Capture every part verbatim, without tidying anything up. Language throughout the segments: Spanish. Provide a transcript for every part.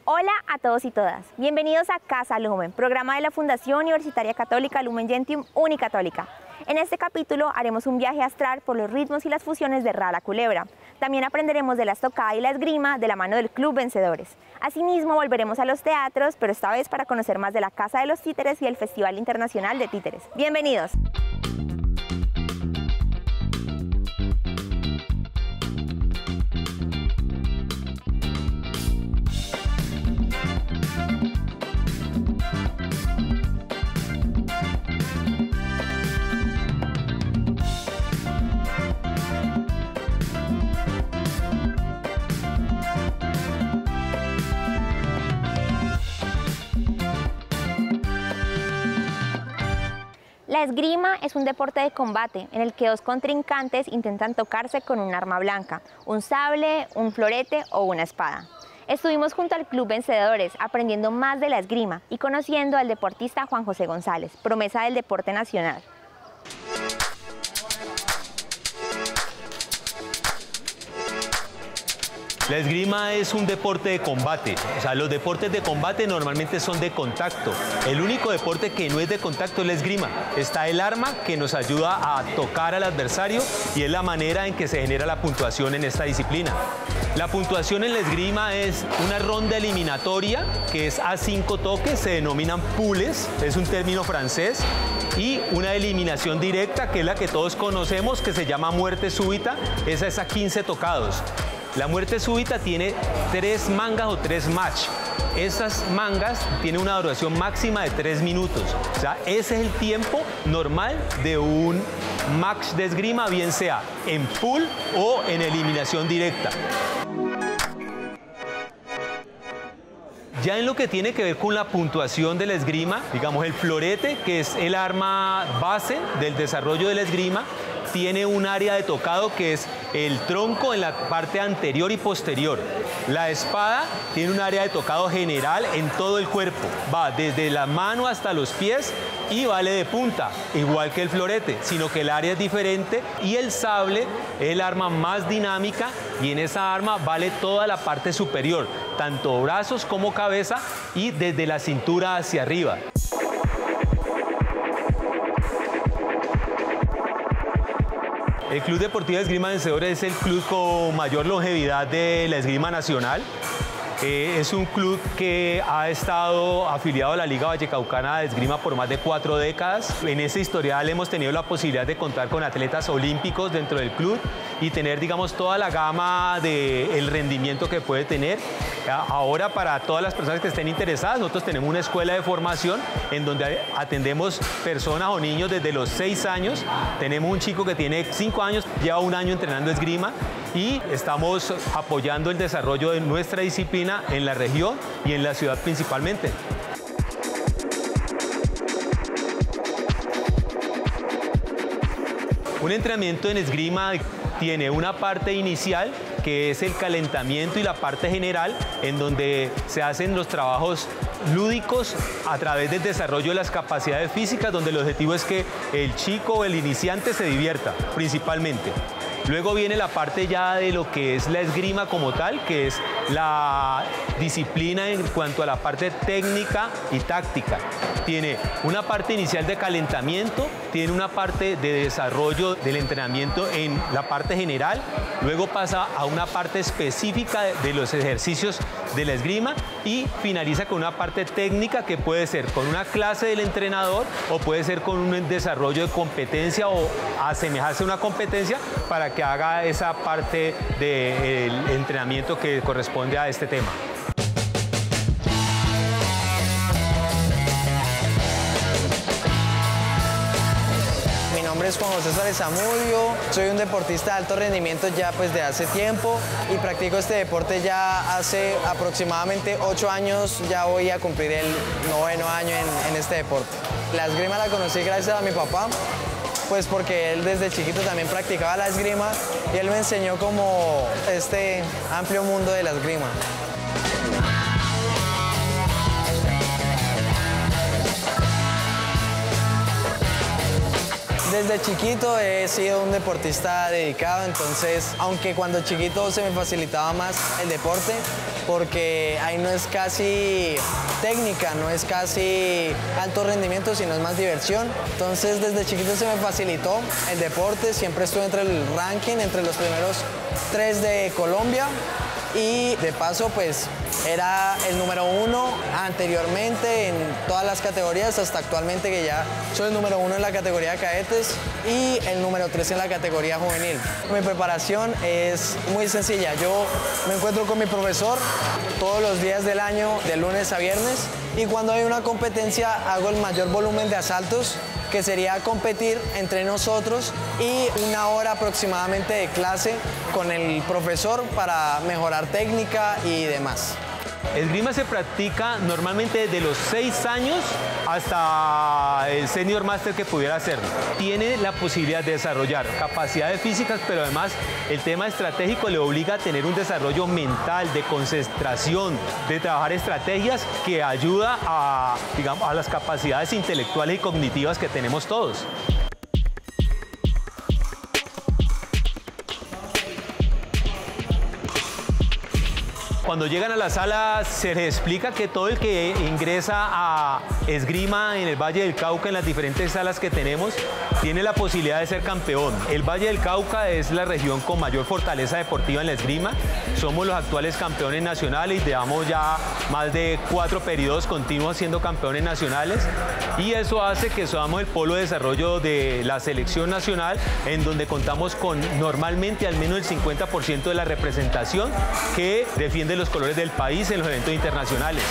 Hola a todos y todas, bienvenidos a Casa Lumen, programa de la Fundación Universitaria Católica Lumen Gentium Unicatólica. En este capítulo haremos un viaje astral por los ritmos y las fusiones de Rala Culebra. También aprenderemos de la estocada y la esgrima de la mano del Club Vencedores. Asimismo volveremos a los teatros, pero esta vez para conocer más de la Casa de los Títeres y el Festival Internacional de Títeres. ¡Bienvenidos! La esgrima es un deporte de combate en el que dos contrincantes intentan tocarse con un arma blanca, un sable, un florete o una espada. Estuvimos junto al Club Vencedores aprendiendo más de la esgrima y conociendo al deportista Juan José González, promesa del deporte nacional. La esgrima es un deporte de combate, o sea, los deportes de combate normalmente son de contacto. El único deporte que no es de contacto es la esgrima. Está el arma que nos ayuda a tocar al adversario y es la manera en que se genera la puntuación en esta disciplina. La puntuación en la esgrima es una ronda eliminatoria que es a cinco toques, se denominan poules, es un término francés, y una eliminación directa que es la que todos conocemos que se llama muerte súbita, esa es a quince tocados. La muerte súbita tiene tres mangas o tres match. Esas mangas tienen una duración máxima de tres minutos. O sea, ese es el tiempo normal de un match de esgrima, bien sea en pool o en eliminación directa. Ya en lo que tiene que ver con la puntuación de la esgrima, digamos el florete, que es el arma base del desarrollo de la esgrima, tiene un área de tocado que es el tronco en la parte anterior y posterior. La espada tiene un área de tocado general en todo el cuerpo. Va desde la mano hasta los pies y vale de punta, igual que el florete, sino que el área es diferente y el sable es el arma más dinámica y en esa arma vale toda la parte superior, tanto brazos como cabeza y desde la cintura hacia arriba. El Club Deportivo de Esgrima Vencedores es el club con mayor longevidad de la esgrima nacional. Eh, es un club que ha estado afiliado a la Liga Vallecaucana de Esgrima por más de cuatro décadas. En ese historial hemos tenido la posibilidad de contar con atletas olímpicos dentro del club y tener, digamos, toda la gama del rendimiento que puede tener. Ahora, para todas las personas que estén interesadas, nosotros tenemos una escuela de formación en donde atendemos personas o niños desde los seis años. Tenemos un chico que tiene cinco años, lleva un año entrenando esgrima y estamos apoyando el desarrollo de nuestra disciplina en la región y en la ciudad principalmente. Un entrenamiento en esgrima tiene una parte inicial que es el calentamiento y la parte general en donde se hacen los trabajos lúdicos a través del desarrollo de las capacidades físicas, donde el objetivo es que el chico o el iniciante se divierta principalmente. Luego viene la parte ya de lo que es la esgrima como tal, que es la disciplina en cuanto a la parte técnica y táctica. Tiene una parte inicial de calentamiento, tiene una parte de desarrollo del entrenamiento en la parte general, luego pasa a una parte específica de los ejercicios de la esgrima y finaliza con una parte técnica que puede ser con una clase del entrenador o puede ser con un desarrollo de competencia o asemejarse a una competencia para que haga esa parte del entrenamiento que corresponde a este tema. Mi nombre es Juan José Suárez Zamudio, soy un deportista de alto rendimiento ya pues de hace tiempo y practico este deporte ya hace aproximadamente ocho años, ya voy a cumplir el noveno año en, en este deporte. La esgrima la conocí gracias a mi papá, pues porque él desde chiquito también practicaba la esgrima y él me enseñó como este amplio mundo de la esgrima. Desde chiquito he sido un deportista dedicado, entonces, aunque cuando chiquito se me facilitaba más el deporte, porque ahí no es casi técnica, no es casi alto rendimiento, sino es más diversión. Entonces, desde chiquito se me facilitó el deporte, siempre estuve entre el ranking, entre los primeros tres de Colombia. Y de paso, pues, era el número uno anteriormente en todas las categorías, hasta actualmente que ya soy el número uno en la categoría de cadetes y el número tres en la categoría juvenil. Mi preparación es muy sencilla. Yo me encuentro con mi profesor todos los días del año, de lunes a viernes, y cuando hay una competencia hago el mayor volumen de asaltos, que sería competir entre nosotros, y una hora aproximadamente de clase con el profesor para mejorar técnica y demás. Esgrima se practica normalmente desde los seis años hasta el senior master que pudiera hacerlo. Tiene la posibilidad de desarrollar capacidades físicas, pero además el tema estratégico le obliga a tener un desarrollo mental, de concentración, de trabajar estrategias que ayuda a, digamos, a las capacidades intelectuales y cognitivas que tenemos todos. Cuando llegan a la sala se les explica que todo el que ingresa a esgrima en el Valle del Cauca, en las diferentes salas que tenemos, tiene la posibilidad de ser campeón. El Valle del Cauca es la región con mayor fortaleza deportiva en la esgrima. Somos los actuales campeones nacionales, llevamos ya más de cuatro periodos continuos siendo campeones nacionales, y eso hace que seamos el polo de desarrollo de la selección nacional, en donde contamos con normalmente al menos el cincuenta por ciento de la representación que defiende los colores del país en los eventos internacionales.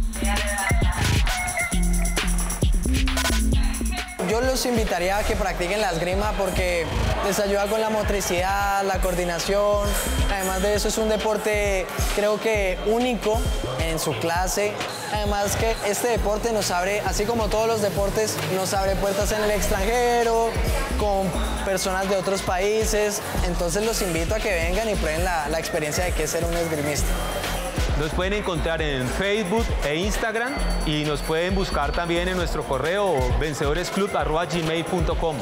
Yo los invitaría a que practiquen la esgrima porque les ayuda con la motricidad, la coordinación. Además de eso, es un deporte, creo que único en su clase. Además que este deporte nos abre, así como todos los deportes, nos abre puertas en el extranjero, con personas de otros países. Entonces los invito a que vengan y prueben la, la experiencia de qué es ser un esgrimista. Nos pueden encontrar en Facebook e Instagram, y nos pueden buscar también en nuestro correo vencedoresclub arroba gmail punto com.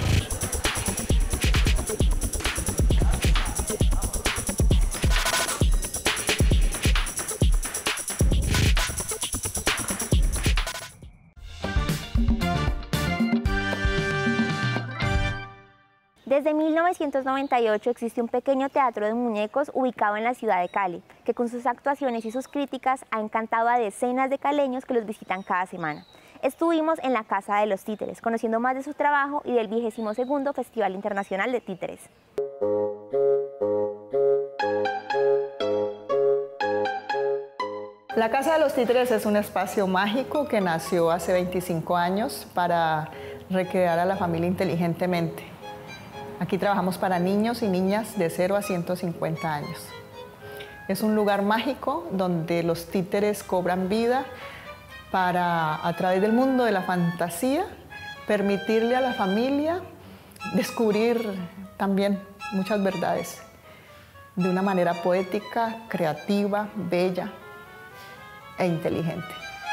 Desde mil novecientos noventa y ocho existe un pequeño teatro de muñecos ubicado en la ciudad de Cali, que con sus actuaciones y sus críticas ha encantado a decenas de caleños que los visitan cada semana. Estuvimos en la Casa de los Títeres, conociendo más de su trabajo y del vigésimo segundo Festival Internacional de Títeres. La Casa de los Títeres es un espacio mágico que nació hace veinticinco años para recrear a la familia inteligentemente. Aquí trabajamos para niños y niñas de cero a ciento cincuenta años. Es un lugar mágico donde los títeres cobran vida para, a través del mundo de la fantasía, permitirle a la familia descubrir también muchas verdades de una manera poética, creativa, bella e inteligente.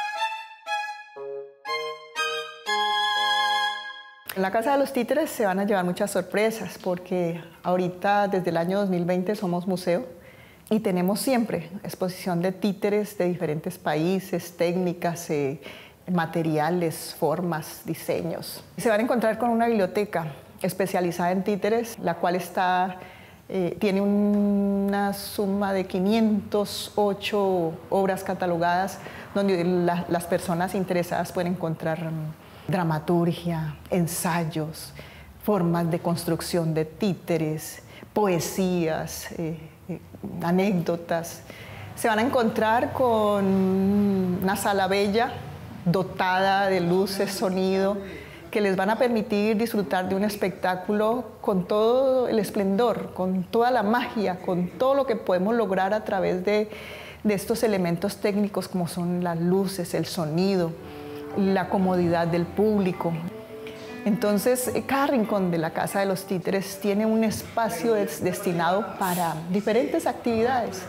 En la Casa de los Títeres se van a llevar muchas sorpresas porque ahorita desde el año dos mil veinte somos museo y tenemos siempre exposición de títeres de diferentes países, técnicas, eh, materiales, formas, diseños. Se van a encontrar con una biblioteca especializada en títeres, la cual está, eh, tiene una suma de quinientas ocho obras catalogadas donde la, las personas interesadas pueden encontrar dramaturgia, ensayos, formas de construcción de títeres, poesías, eh, eh, anécdotas. Se van a encontrar con una sala bella, dotada de luces, sonido, que les van a permitir disfrutar de un espectáculo con todo el esplendor, con toda la magia, con todo lo que podemos lograr a través de, de estos elementos técnicos como son las luces, el sonido, la comodidad del público. Entonces, cada rincón de la Casa de los Títeres tiene un espacio des- destinado para diferentes actividades.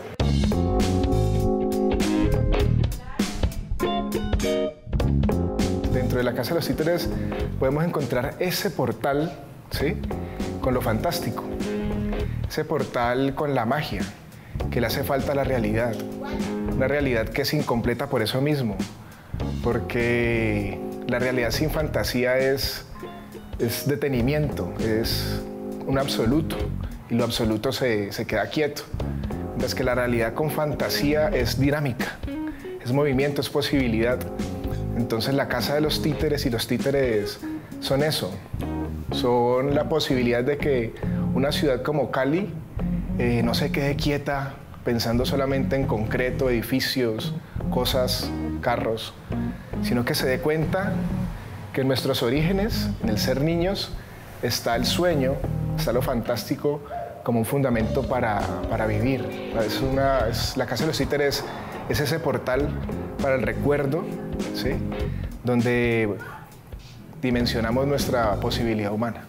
Dentro de la Casa de los Títeres podemos encontrar ese portal, ¿sí?, con lo fantástico, ese portal con la magia que le hace falta a la realidad, una realidad que es incompleta por eso mismo, porque la realidad sin fantasía es, es detenimiento, es un absoluto, y lo absoluto se, se queda quieto, mientras que la realidad con fantasía es dinámica, es movimiento, es posibilidad. Entonces la Casa de los Títeres y los títeres son eso, son la posibilidad de que una ciudad como Cali eh, no se quede quieta pensando solamente en concreto, edificios, cosas, carros, sino que se dé cuenta que en nuestros orígenes, en el ser niños, está el sueño, está lo fantástico como un fundamento para, para vivir. Es una, es, la Casa de los Títeres es ese portal para el recuerdo, ¿sí?, donde dimensionamos nuestra posibilidad humana.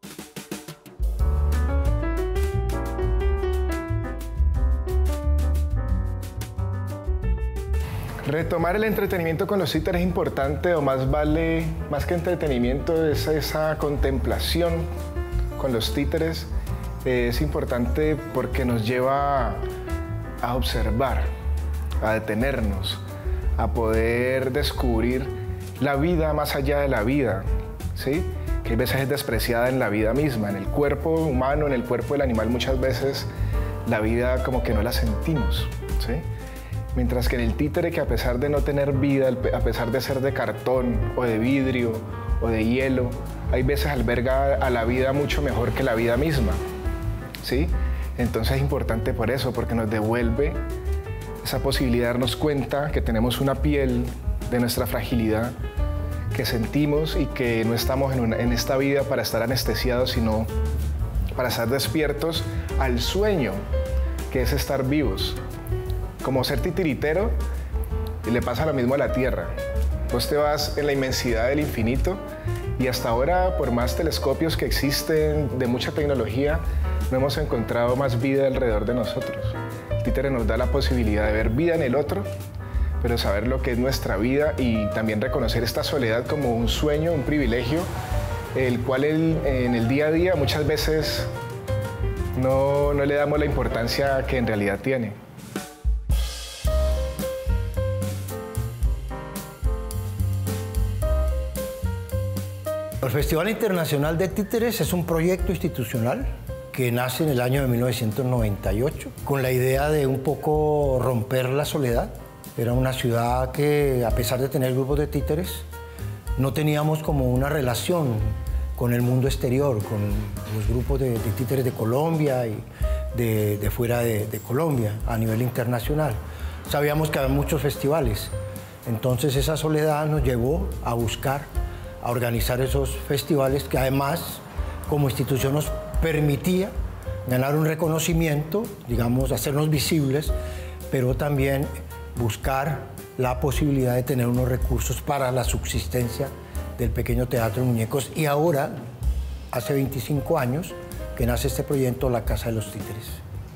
Retomar el entretenimiento con los títeres es importante, o más vale, más que entretenimiento, es esa contemplación con los títeres. Eh, es importante porque nos lleva a observar, a detenernos, a poder descubrir la vida más allá de la vida, ¿sí?, que a veces es despreciada en la vida misma, en el cuerpo humano, en el cuerpo del animal. Muchas veces la vida como que no la sentimos, ¿sí?, mientras que en el títere, que a pesar de no tener vida, a pesar de ser de cartón o de vidrio o de hielo, hay veces alberga a la vida mucho mejor que la vida misma, ¿sí? Entonces es importante por eso, porque nos devuelve esa posibilidad de darnos cuenta que tenemos una piel, de nuestra fragilidad, que sentimos y que no estamos en, una, en esta vida para estar anestesiados, sino para estar despiertos al sueño, que es estar vivos. Como ser titiritero, y le pasa lo mismo a la Tierra. Vos te vas en la inmensidad del infinito y hasta ahora, por más telescopios que existen, de mucha tecnología, no hemos encontrado más vida alrededor de nosotros. El títere nos da la posibilidad de ver vida en el otro, pero saber lo que es nuestra vida y también reconocer esta soledad como un sueño, un privilegio, el cual el, en el día a día muchas veces no, no le damos la importancia que en realidad tiene. El Festival Internacional de Títeres es un proyecto institucional que nace en el año de mil novecientos noventa y ocho con la idea de un poco romper la soledad. Era una ciudad que, a pesar de tener grupos de títeres, no teníamos como una relación con el mundo exterior, con los grupos de, de títeres de Colombia y de, de fuera de, de Colombia, a nivel internacional. Sabíamos que había muchos festivales, entonces esa soledad nos llevó a buscar, a organizar esos festivales que además, como institución, nos permitía ganar un reconocimiento, digamos, hacernos visibles, pero también buscar la posibilidad de tener unos recursos para la subsistencia del pequeño teatro de muñecos. Y ahora, hace veinticinco años, que nace este proyecto, La Casa de los Títeres.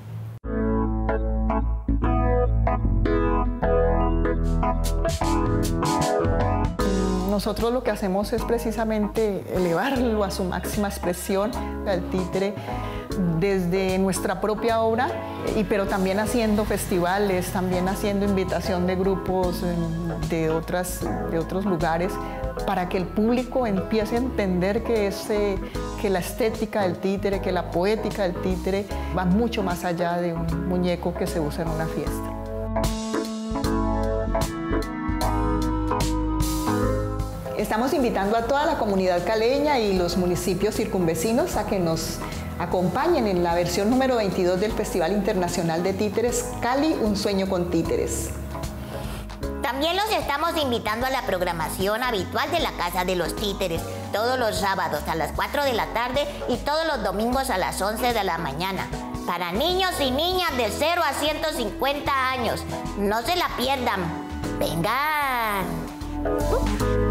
Nosotros lo que hacemos es precisamente elevarlo a su máxima expresión, al títere, desde nuestra propia obra, y, pero también haciendo festivales, también haciendo invitación de grupos de, otras, de otros lugares, para que el público empiece a entender que, ese, que la estética del títere, que la poética del títere va mucho más allá de un muñeco que se usa en una fiesta. Estamos invitando a toda la comunidad caleña y los municipios circunvecinos a que nos acompañen en la versión número veintidós del Festival Internacional de Títeres Cali, un sueño con títeres. También los estamos invitando a la programación habitual de la Casa de los Títeres, todos los sábados a las cuatro de la tarde y todos los domingos a las once de la mañana. Para niños y niñas de cero a ciento cincuenta años. No se la pierdan. ¡Vengan! Uh.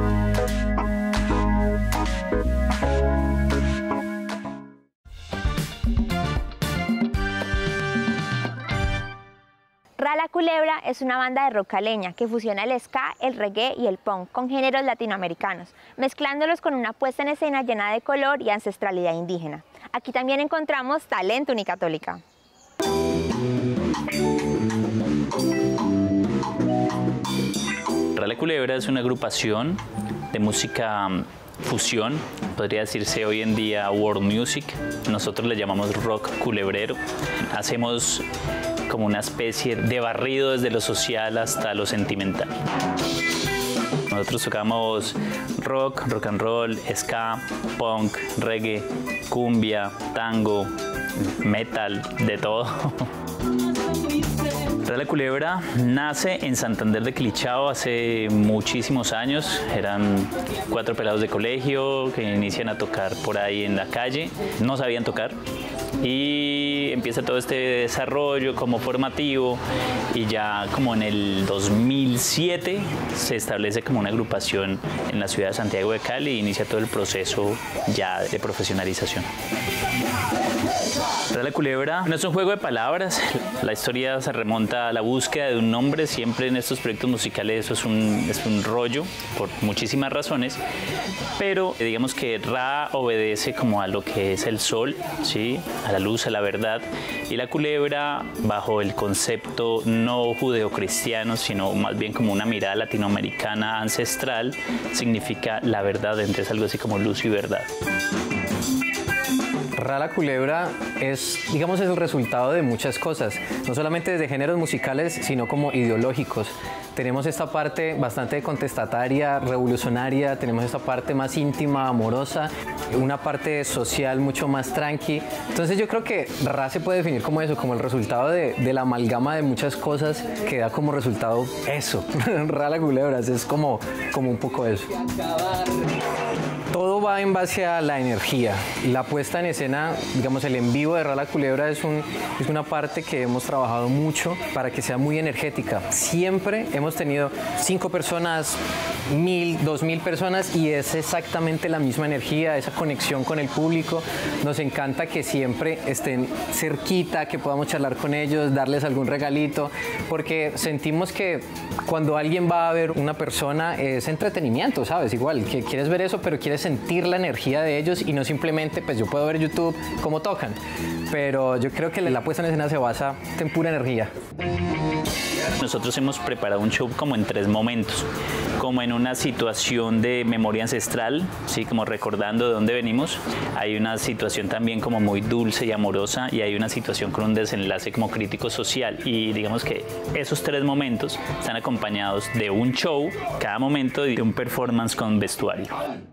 Rala Culebra es una banda de rock caleña que fusiona el ska, el reggae y el punk con géneros latinoamericanos, mezclándolos con una puesta en escena llena de color y ancestralidad indígena. Aquí también encontramos talento unicatólica. Rala Culebra es una agrupación de música fusión, podría decirse hoy en día world music. Nosotros le llamamos rock culebrero. Hacemos como una especie de barrido desde lo social hasta lo sentimental. Nosotros tocamos rock, rock and roll, ska, punk, reggae, cumbia, tango, metal, de todo. Rala Culebra nace en Santander de Quilichao hace muchísimos años. Eran cuatro pelados de colegio que inician a tocar por ahí en la calle. No sabían tocar y empieza todo este desarrollo como formativo y ya como en el dos mil siete se establece como una agrupación en la ciudad de Santiago de Cali e inicia todo el proceso ya de profesionalización. Rala Culebra no es un juego de palabras, la historia se remonta a la búsqueda de un nombre. Siempre en estos proyectos musicales eso es un, es un rollo por muchísimas razones, pero digamos que Ra obedece como a lo que es el sol, ¿sí? A la luz, a la verdad, y la culebra bajo el concepto no judeocristiano, sino más bien como una mirada latinoamericana ancestral, significa la verdad, entonces algo así como luz y verdad. Rala Culebra es, digamos, es el resultado de muchas cosas, no solamente desde géneros musicales, sino como ideológicos. Tenemos esta parte bastante contestataria, revolucionaria, tenemos esta parte más íntima, amorosa, una parte social mucho más tranqui. Entonces yo creo que Ra se puede definir como eso, como el resultado de, de la amalgama de muchas cosas que da como resultado eso. Rala Culebra es como, como un poco eso. Todo va en base a la energía. La puesta en escena, digamos, el en vivo de Rala Culebra es, un, es una parte que hemos trabajado mucho para que sea muy energética. Siempre hemos tenido cinco personas, mil, dos mil personas y es exactamente la misma energía, esa conexión con el público. Nos encanta que siempre estén cerquita, que podamos charlar con ellos, darles algún regalito, porque sentimos que cuando alguien va a ver una persona es entretenimiento, ¿sabes? Igual, que quieres ver eso, pero quieres sentir la energía de ellos y no simplemente, pues yo puedo ver YouTube cómo tocan, pero yo creo que la puesta en escena se basa en pura energía. Nosotros hemos preparado un show como en tres momentos, como en una situación de memoria ancestral, ¿sí? Como recordando de dónde venimos. Hay una situación también como muy dulce y amorosa y hay una situación con un desenlace como crítico social, y digamos que esos tres momentos están acompañados de un show, cada momento de un performance con vestuario.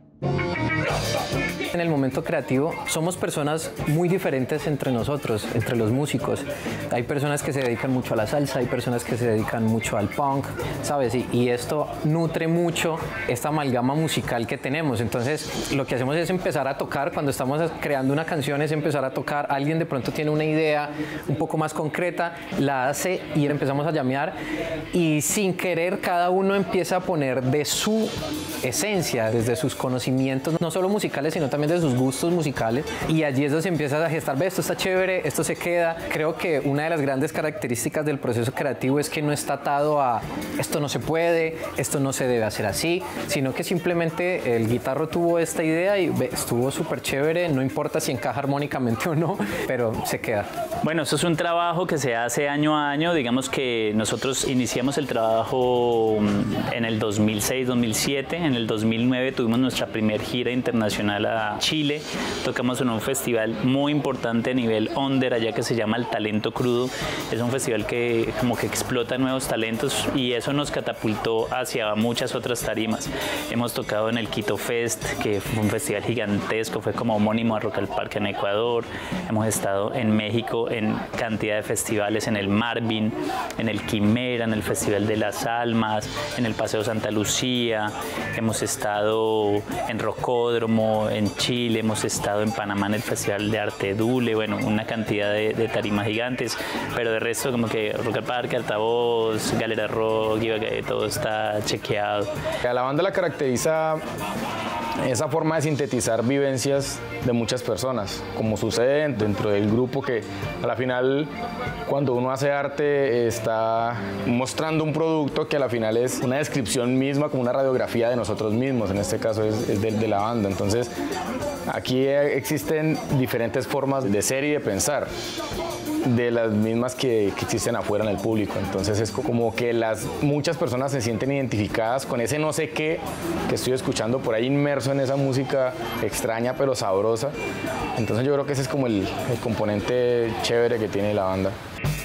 En el momento creativo somos personas muy diferentes entre nosotros, entre los músicos. Hay personas que se dedican mucho a la salsa, hay personas que se dedican mucho al punk, ¿sabes? Y, y esto nutre mucho esta amalgama musical que tenemos. Entonces lo que hacemos es empezar a tocar. Cuando estamos creando una canción es empezar a tocar. Alguien de pronto tiene una idea un poco más concreta, la hace y empezamos a llamear, y sin querer cada uno empieza a poner de su esencia, desde sus conocimientos, no solo musicales, sino también de sus gustos musicales, y allí es donde se empieza a gestar, ve, esto está chévere, esto se queda. Creo que una de las grandes características del proceso creativo es que no está atado a esto no se puede, esto no se debe hacer así, sino que simplemente el guitarro tuvo esta idea y ve, estuvo súper chévere, no importa si encaja armónicamente o no, pero se queda. Bueno, eso es un trabajo que se hace año a año. Digamos que nosotros iniciamos el trabajo en el dos mil seis, dos mil siete, en el dos mil nueve tuvimos nuestra primera gira internacional a Chile, tocamos en un festival muy importante a nivel under allá que se llama El Talento Crudo. Es un festival que como que explota nuevos talentos y eso nos catapultó hacia muchas otras tarimas. Hemos tocado en el Quito Fest, que fue un festival gigantesco, fue como homónimo a Rock al Parque en Ecuador. Hemos estado en México en cantidad de festivales, en el Marvin, en el Quimera, en el Festival de las Almas, en el Paseo Santa Lucía. Hemos estado en Rocódromo, en Chile, hemos estado en Panamá en el Festival de Arte Dule, bueno, una cantidad de, de tarimas gigantes, pero de resto como que Rock al Parque, Altavoz, Galera Rock, Ibagué, todo está chequeado. A la banda la caracteriza esa forma de sintetizar vivencias de muchas personas, como sucede dentro del grupo, que a la final cuando uno hace arte está mostrando un producto que a la final es una descripción misma, como una radiografía de nosotros mismos, en este caso es, es de, de la banda. Entonces aquí existen diferentes formas de ser y de pensar, de las mismas que, que existen afuera en el público. Entonces es como que las muchas personas se sienten identificadas con ese no sé qué que estoy escuchando por ahí, inmerso en esa música extraña pero sabrosa. Entonces yo creo que ese es como el, el componente chévere que tiene la banda.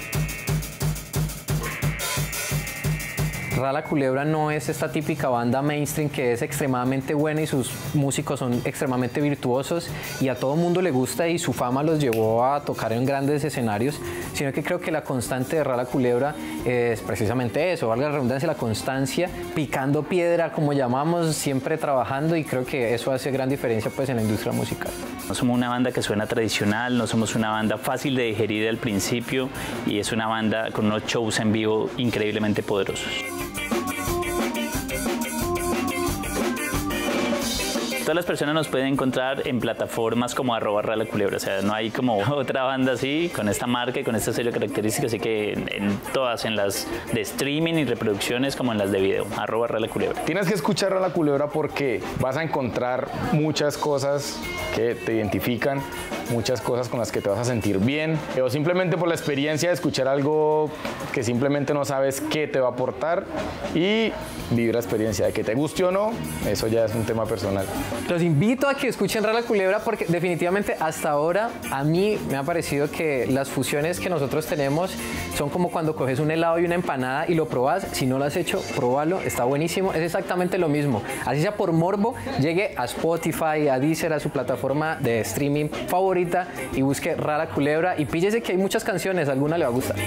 Rala Culebra no es esta típica banda mainstream que es extremadamente buena y sus músicos son extremadamente virtuosos y a todo mundo le gusta y su fama los llevó a tocar en grandes escenarios, sino que creo que la constante de Rala Culebra es precisamente eso, valga la redundancia, la constancia, picando piedra como llamamos, siempre trabajando, y creo que eso hace gran diferencia pues en la industria musical. No somos una banda que suena tradicional, no somos una banda fácil de digerir al principio y es una banda con unos shows en vivo increíblemente poderosos. Todas las personas nos pueden encontrar en plataformas como arroba Rala Culebra, o sea, no hay como otra banda así, con esta marca y con esta serie de características, así que en, en todas, en las de streaming y reproducciones como en las de video, arroba Rala Culebra. Tienes que escuchar Rala Culebra porque vas a encontrar muchas cosas que te identifican, muchas cosas con las que te vas a sentir bien, o simplemente por la experiencia de escuchar algo que simplemente no sabes qué te va a aportar y vivir la experiencia de que te guste o no, eso ya es un tema personal. Los invito a que escuchen Rala Culebra porque definitivamente hasta ahora a mí me ha parecido que las fusiones que nosotros tenemos son como cuando coges un helado y una empanada y lo probas. Si no lo has hecho, probalo, está buenísimo. Es exactamente lo mismo. Así sea por morbo, llegue a Spotify, a Deezer, a su plataforma de streaming favorita y busque Rala Culebra y píllese que hay muchas canciones, alguna le va a gustar.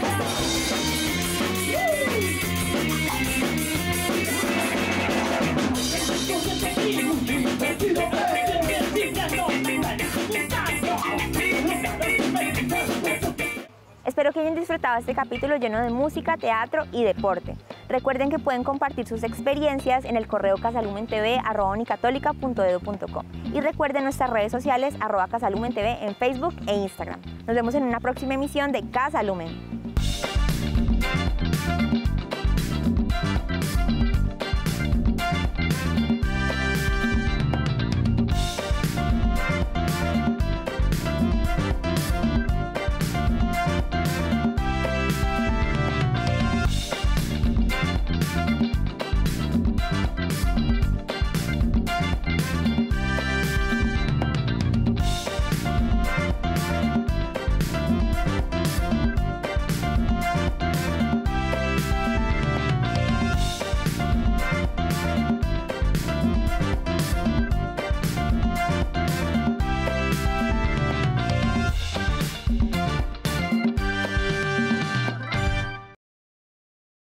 Espero que hayan disfrutado este capítulo lleno de música, teatro y deporte. Recuerden que pueden compartir sus experiencias en el correo casalumentv arroba unicatólica punto edu punto co y recuerden nuestras redes sociales arroba casalumentv en Facebook e Instagram. Nos vemos en una próxima emisión de Casa Lumen.